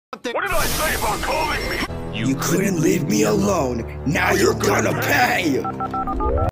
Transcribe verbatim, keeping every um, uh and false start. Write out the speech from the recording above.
What did I say about calling me? You couldn't leave me alone. Now you're gonna pay!